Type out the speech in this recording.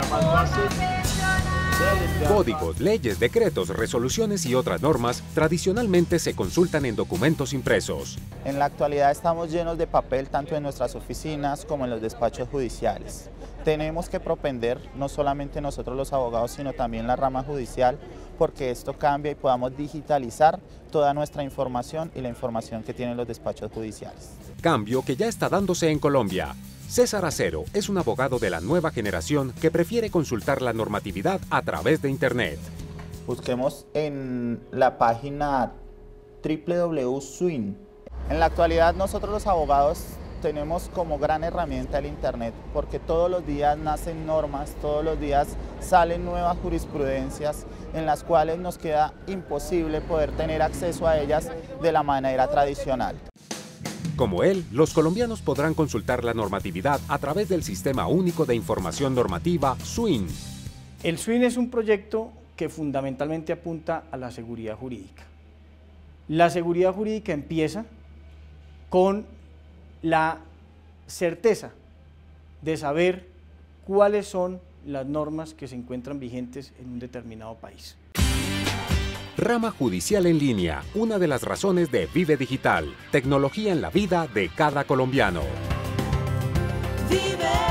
Códigos, leyes, decretos, resoluciones y otras normas tradicionalmente se consultan en documentos impresos. En la actualidad estamos llenos de papel tanto en nuestras oficinas como en los despachos judiciales. Tenemos que propender, no solamente nosotros los abogados, sino también la rama judicial, porque esto cambia y podamos digitalizar toda nuestra información y la información que tienen los despachos judiciales. Cambio que ya está dándose en Colombia. César Acero es un abogado de la nueva generación que prefiere consultar la normatividad a través de Internet. Busquemos en la página www.swin. En la actualidad nosotros los abogados tenemos como gran herramienta el Internet, porque todos los días nacen normas, todos los días salen nuevas jurisprudencias en las cuales nos queda imposible poder tener acceso a ellas de la manera tradicional. Como él, los colombianos podrán consultar la normatividad a través del Sistema Único de Información Normativa, SUIN. El SUIN es un proyecto que fundamentalmente apunta a la seguridad jurídica. La seguridad jurídica empieza con la certeza de saber cuáles son las normas que se encuentran vigentes en un determinado país. Rama Judicial en Línea, una de las razones de Vive Digital, tecnología en la vida de cada colombiano. Vive.